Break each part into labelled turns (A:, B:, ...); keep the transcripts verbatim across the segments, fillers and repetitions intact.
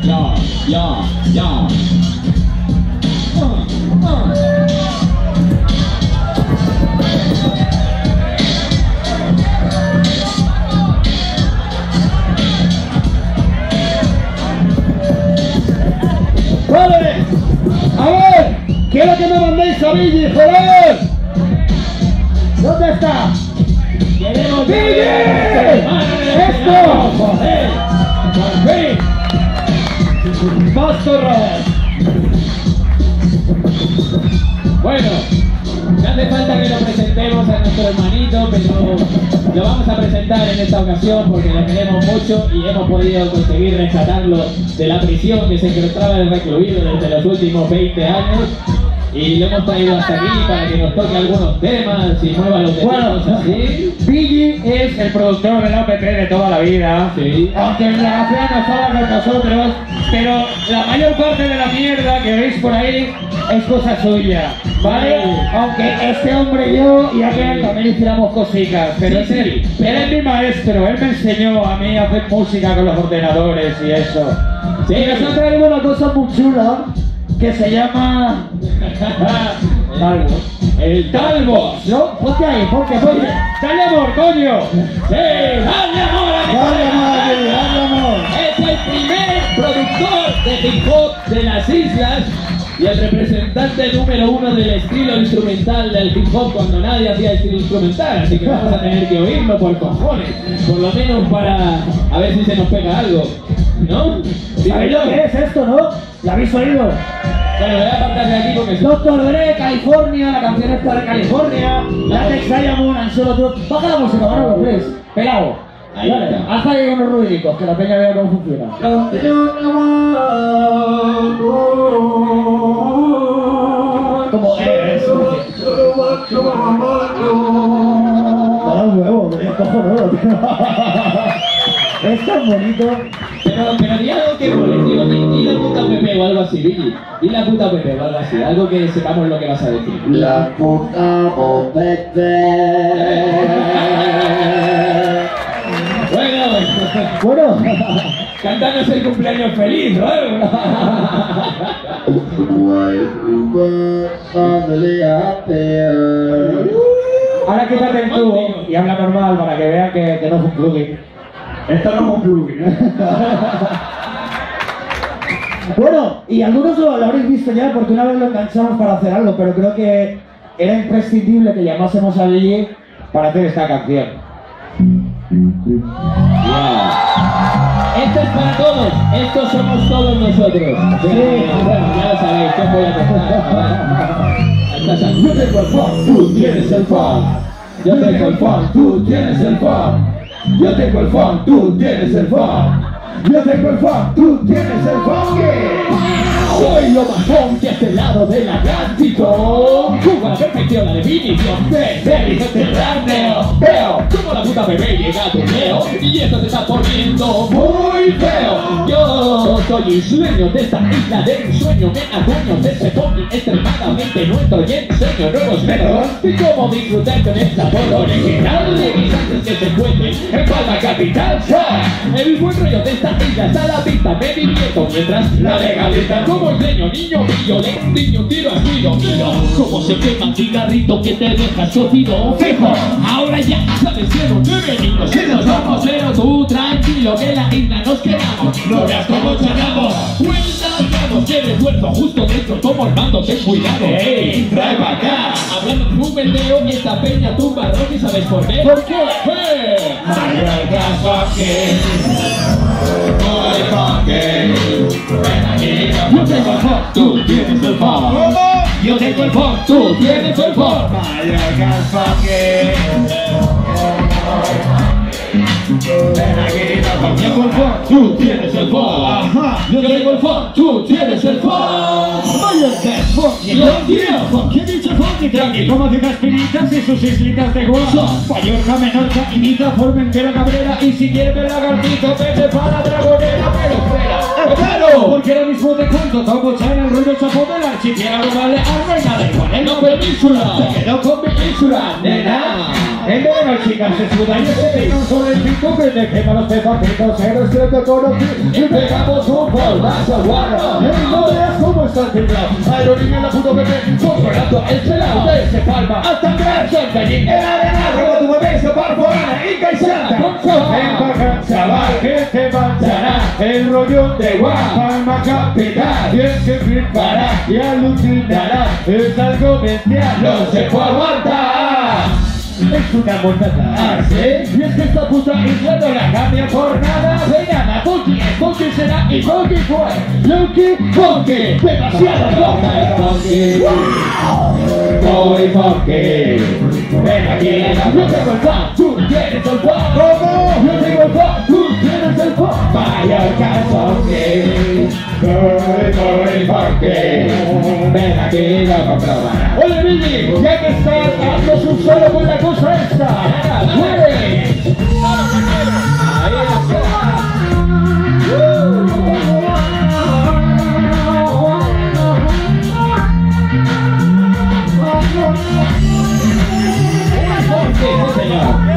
A: ya, ya, ya. Uh, uh.
B: Vale, a ver, quiero que me mandéis a Billy, joder. ¿Dónde está?
A: ¡Queremos
B: ¡Billy! ¡Esto!
A: ¡Joder! ¡Por fin!
B: ¡Más corras!
A: Bueno, no hace falta que lo presentemos a nuestro hermanito, pero lo vamos a presentar en esta ocasión porque lo queremos mucho y hemos podido conseguir rescatarlo de la prisión que se encontraba recluido desde los últimos veinte años. Y lo hemos traído hasta aquí para que nos toque algunos temas y mueva los dedos así.
B: Billy es el productor de la O P P de toda la vida.
A: Sí.
B: Aunque en la fea no estaba con nosotros, pero la mayor parte de la mierda que veis por ahí es cosa suya, ¿vale?
A: Sí.
B: Aunque este hombre y yo y aquel también hiciéramos cositas, pero
A: Sí,
B: es él,
A: sí.
B: él es mi maestro, él me enseñó a mí a hacer música con los ordenadores y eso.
A: Sí.
B: Y nos ha traído una cosa muy chula que se llama...
A: Talbos. El Talbos.
B: ¿No? Ponte ahí, ponte, ponte. ¡Dale amor, coño!
A: ¡Sí! ¡Dale amor a
B: ¡Dale amor, Billy, dale amor!
A: Es el primer productor de hip hop de las islas y el representante número uno del estilo instrumental del hip hop cuando nadie hacía estilo instrumental, así que vamos a tener que oírlo por cojones, por lo menos para a ver si se nos pega algo, ¿no?
B: ¿Sabéis lo que es esto, no? ¿La habéis oído?
A: Bueno, voy a apartar de aquí porque...
B: Doctor Dre, California, la canción esta de California, Latex Diamond, and Solo Truth. Baja la música, Manolo, please. Pelado.
A: Ahí
B: Dale,
A: está.
B: haz ahí unos ruidicos, que la peña vea cómo funciona. Como es. Para un huevo, es cojonudo, tío. Es tan bonito.
A: Pero, pero di algo que mole, tío, di, di la puta Pepe o algo así, Billy. Di la puta Pepe o algo así, algo que sepamos lo que vas a decir.
C: La puta Pepe.
A: Bueno,
B: Bueno,
A: cántanos el cumpleaños feliz, ¿no?
B: ahora quítate el tubo y habla normal para que vean que, que no es un plugin.
C: Esto no es un plugin.
B: Bueno, y algunos lo, lo habréis visto ya porque una vez lo enganchamos para hacer algo, pero creo que era imprescindible que llamásemos a Billy para hacer esta canción.
A: Yeah. Esto es para todos, estos somos todos nosotros. Sí, bueno, ya lo sabéis, ¿qué voy a contar? Yo tengo el funk, tú tienes el funk. Yo tengo el funk, tú tienes el funk. Yo tengo el funk, tú tienes el funk. Yo tengo el funk, tú tienes el funk. Soy lo más funk de este lado del Atlántico. Cuba, la perfección, la definición de Mediterráneo. Veo como la puta bebé llega a tu leo y esto se está poniendo muy feo. Yo soy isleño de esta isla de ensueño. Me adueño de ese fucking extremadamente nuestro y enseño nuevos métodos y cómo disfrutar con el sabor original de mis antes que se cuenten en Palma Capital. Yo, el buen rollo de esta isla está a la vista, me divierto mientras la legalidad como isleño, niño violento, niño tiro a tiro, mira cómo se quema un cigarrito que te deja chocido. Fijo, ahora ya sabes de dónde venimos y nos vamos, pero tú tranquilo que la isla nos quedamos. No veas cómo charlamos, cuéntanos que de esfuerzo justo dentro como Armando, ten cuidado. Ey, trae pa' acá, hablando de un vendeo y esta peña tumba rock y sabes por qué. ¿Por qué? ¡Eh! Mallorca fucking, muy fucking. Yo tengo el funk, tú tienes el funk. Yo tengo el funk, tú tienes el funk. Mallorca fucking. Ven aquí, yo tengo el funk, tú tienes el funk. Yo tengo el funk, tú tienes el funk. Mallorca fucking. Yo quiero funk, ¿qué dicho funk? Y tranqui, como citas piritas y sus islitas de guasa. Mallorca, Menorca, Ibiza, Formentera, Cabrera. Y si quieres ver lagartito, vete para la Dragonera. Pero espera, espera. ¡Vámonos!
D: Porque ahora mismo te cuento cómo ya en el rollo chapo del archipiélago vale a reina de igual en la península. Se quedó con mi ínsula, nena. En verano chicas se suda y ese tiene un sol en pico que te quema los pepacitos. Eres que te conocí y pegamos un polvazo guarro. Y no veas cómo está el timbrado. Aerolínea en la puto bebé, controlando el celado. Desde Palma hasta Gran Santallín. El arenal, roba tu bebé, se parforana y caizanta. Ven pa' acá, chaval, que te manchará el rollo de Palma capital. Y es que flipará y alucinará. Es algo bestial, no se puede aguantar. Es una montada. ¿Ah, sí? Y es que esta puta isla no la cambia por nada. Se llama Funky, es Funky será y Funky fue. Funky, Funky, demasiado Funky. Muy Funky. Ven aquí, yo tengo el funk, tú tienes el funk. ¿Cómo? Yo tengo el funk, tú tienes el funk. Mallorca Funky. Muy, muy Funky. Ven aquí, lo comprobarás. Oye, Billy, ya que estás, haznos un solo con la cosa esta. ¡Muere! Ahí está. Sí, señor.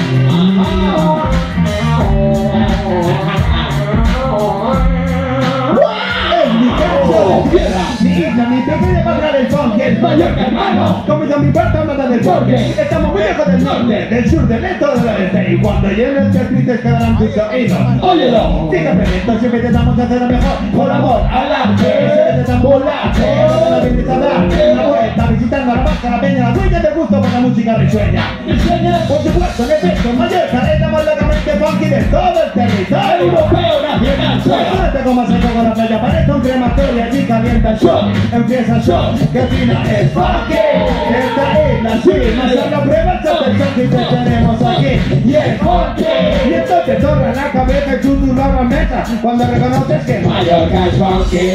C: Mi pequeña madre del funk, el mayor hermano. Comienza mi parte hablando del porque estamos muy lejos del norte, del sur, del este, del oeste. Y cuando llegues que tristes quedarán tus oídos. Óyelo, sígueme lento, siempre intentamos hacer lo mejor. Por amor al arte, siempre intentamos volarte. No la vienes a dar una vuelta, visitando a la vaca, la peña, la dueña del gusto por la música risueña. Por supuesto, en efecto, Mallorca, estamos locamente funky de todo el territorio europeo nacional. Suéltate como se toca la playa, parece un crematorio, allí calienta el show. Empieza el show, que al final es funky. Esta es la cima, solo prueba el sorpresa que te tenemos aquí. Y es funky. Y entonces torna la cabeza y tú tu la mesa cuando reconoces que
A: Mallorca es funky.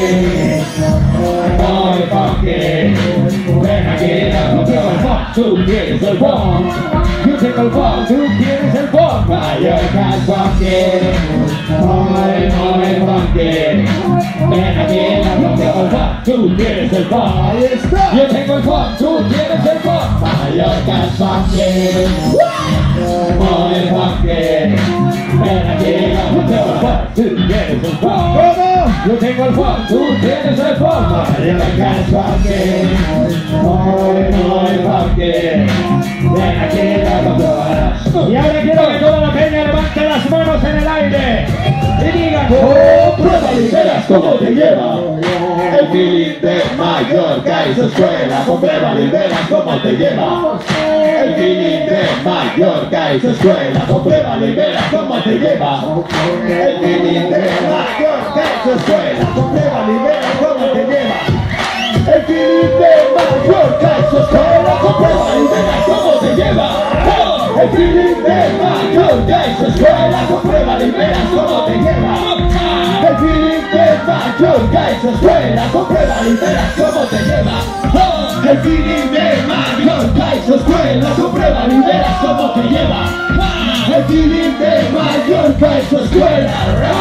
A: Muy funky. Ven aquí, yo tengo el funk, tú tienes el funk. Yo tengo el funk, tú tienes el funk. Mallorca es funky. Muy, muy funky. Ven aquí, yo tengo el funk, tú tienes el funk.
C: ahí está.
A: Yo tengo el funk, tú tienes el funk. Mallorca es funky. Muy funky. Ven aquí, yo tengo el funk, tú tienes el funk.
C: ¿Cómo?
A: Yo tengo el funk, tú tienes el funk. Mallorca es funky. Muy, muy funky. Ven aquí, lo comprobarás.
D: Y ahora quiero que toda la peña levante las manos en el aire y digan:
A: Oh, prueba y verás cómo te lleva. El feeling de Mallorca y su escuela. Comprueba y verás cómo te lleva. El feeling de Mallorca y su escuela. Comprueba y verás cómo te lleva. El feeling de Mallorca y su escuela. Comprueba y verás cómo te lleva. El feeling de Mallorca y su escuela. Comprueba y verás cómo te lleva. El feeling de Mallorca y su escuela. Comprueba y verás cómo te lleva. El feeling de Mallorca y su escuela. Comprueba y verás cómo te lleva. El feeling de Mallorca y su escuela. Comprueba y verás cómo te lleva. El feeling de Mallorca y su escuela.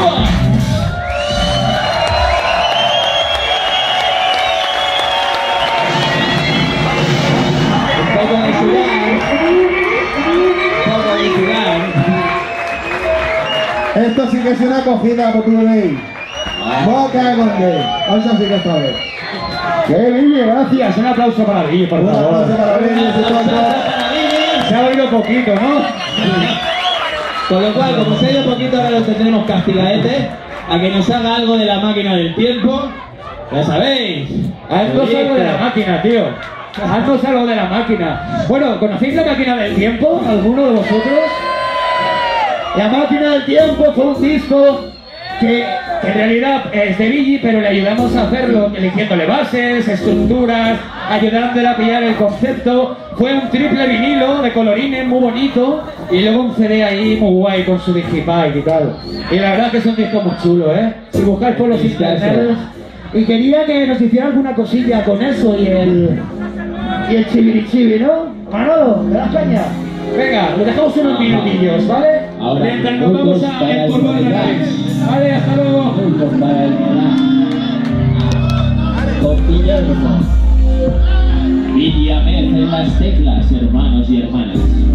C: Esto sí que es una acogida, por tu bebé. Boca donde. Eso sí que está bien.
D: ¡Qué Billy! Gracias. Un aplauso para Billy, por
C: Un
D: favor.
C: aplauso para Billy, su tonto.
D: Se ha oído poquito, ¿no?
E: Con lo cual, como se ha ido poquito, ahora lo tendremos castigadete a que nos haga algo de la máquina del tiempo. Ya sabéis.
D: Haznos algo de la máquina, tío. Haznos algo de la máquina. Bueno, ¿conocéis la máquina del tiempo? ¿Alguno de vosotros? La máquina del tiempo fue un disco que, que en realidad es de Billy, pero le ayudamos a hacerlo, eligiéndole bases, estructuras, ayudándole a pillar el concepto. Fue un triple vinilo de colorines muy bonito y luego un C D ahí muy guay con su Digipack y tal. Y la verdad que es un disco muy chulo, ¿eh? Si buscáis por los internet. Y quería que nos hiciera alguna cosilla con eso y el... y el chivirichivi, ¿no? Manolo, ¿me das caña? Venga, lo dejamos unos minutillos, ¿vale?
A: Ahora,
D: Mientras nos vamos a
A: para
D: empolvar la
A: el
D: nariz. Vale, hasta luego.
A: Para el Yes.
E: Villamed en las teclas, hermanos y hermanas.